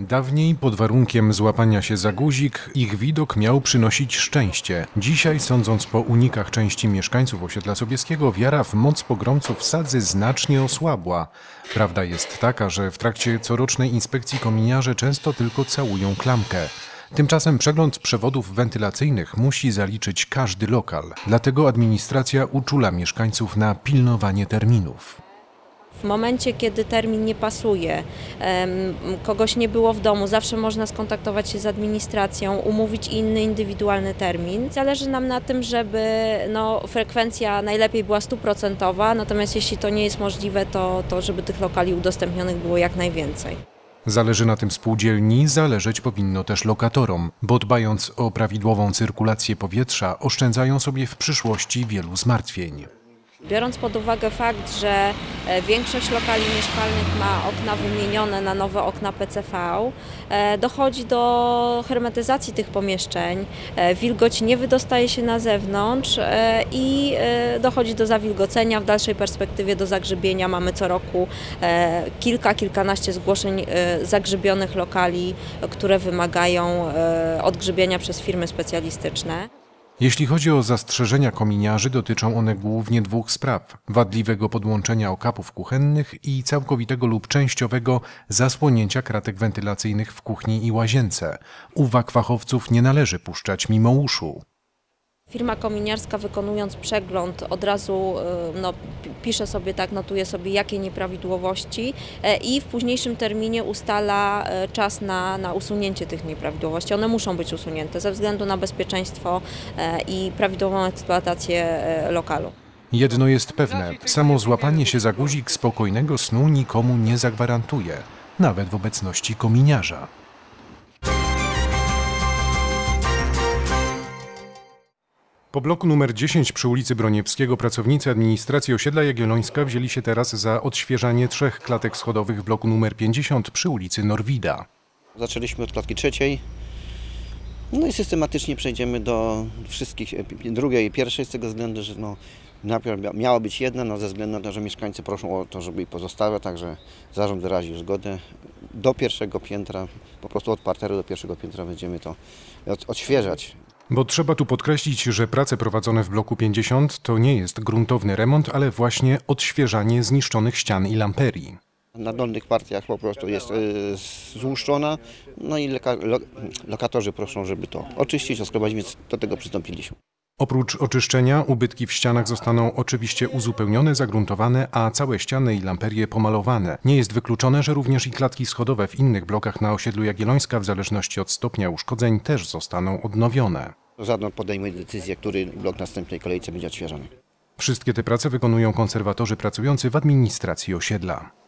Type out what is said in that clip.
Dawniej pod warunkiem złapania się za guzik ich widok miał przynosić szczęście. Dzisiaj, sądząc po unikach części mieszkańców osiedla Sobieskiego, wiara w moc pogromców sadzy znacznie osłabła. Prawda jest taka, że w trakcie corocznej inspekcji kominiarze często tylko całują klamkę. Tymczasem przegląd przewodów wentylacyjnych musi zaliczyć każdy lokal. Dlatego administracja uczula mieszkańców na pilnowanie terminów. W momencie, kiedy termin nie pasuje, kogoś nie było w domu, zawsze można skontaktować się z administracją, umówić inny indywidualny termin. Zależy nam na tym, żeby frekwencja najlepiej była 100%, natomiast jeśli to nie jest możliwe, to żeby tych lokali udostępnionych było jak najwięcej. Zależy na tym spółdzielni, zależeć powinno też lokatorom, bo dbając o prawidłową cyrkulację powietrza, oszczędzają sobie w przyszłości wielu zmartwień. Biorąc pod uwagę fakt, że większość lokali mieszkalnych ma okna wymienione na nowe okna PCV, dochodzi do hermetyzacji tych pomieszczeń, wilgoć nie wydostaje się na zewnątrz i dochodzi do zawilgocenia. W dalszej perspektywie do zagrzybienia mamy co roku kilkanaście zgłoszeń zagrzybionych lokali, które wymagają odgrzybienia przez firmy specjalistyczne. Jeśli chodzi o zastrzeżenia kominiarzy, dotyczą one głównie dwóch spraw: wadliwego podłączenia okapów kuchennych i całkowitego lub częściowego zasłonięcia kratek wentylacyjnych w kuchni i łazience. Uwag fachowców nie należy puszczać mimo uszu. Firma kominiarska, wykonując przegląd, od razu pisze sobie, notuje sobie, jakie nieprawidłowości i w późniejszym terminie ustala czas na usunięcie tych nieprawidłowości. One muszą być usunięte ze względu na bezpieczeństwo i prawidłową eksploatację lokalu. Jedno jest pewne: samo złapanie się za guzik spokojnego snu nikomu nie zagwarantuje, nawet w obecności kominiarza. Po bloku numer 10 przy ulicy Broniewskiego pracownicy administracji osiedla Jagiellońska wzięli się teraz za odświeżanie 3 klatek schodowych w bloku numer 50 przy ulicy Norwida. Zaczęliśmy od klatki 3. No i systematycznie przejdziemy do wszystkich, drugiej i pierwszej, z tego względu, że najpierw miała być jedna, ze względu na to, że mieszkańcy proszą o to, żeby jej pozostawiać, także zarząd wyraził zgodę. Do pierwszego piętra, po prostu od parteru do pierwszego piętra będziemy to odświeżać. Bo trzeba tu podkreślić, że prace prowadzone w bloku 50 to nie jest gruntowny remont, ale właśnie odświeżanie zniszczonych ścian i lamperii. Na dolnych partiach po prostu jest złuszczona, no i lokatorzy proszą, żeby to oczyścić, oskrobać, więc do tego przystąpiliśmy. Oprócz oczyszczenia, ubytki w ścianach zostaną oczywiście uzupełnione, zagruntowane, a całe ściany i lamperie pomalowane. Nie jest wykluczone, że również i klatki schodowe w innych blokach na osiedlu Jagiellońska, w zależności od stopnia uszkodzeń, też zostaną odnowione. Zarząd podejmuje decyzję, który blok w następnej kolejce będzie odświeżony. Wszystkie te prace wykonują konserwatorzy pracujący w administracji osiedla.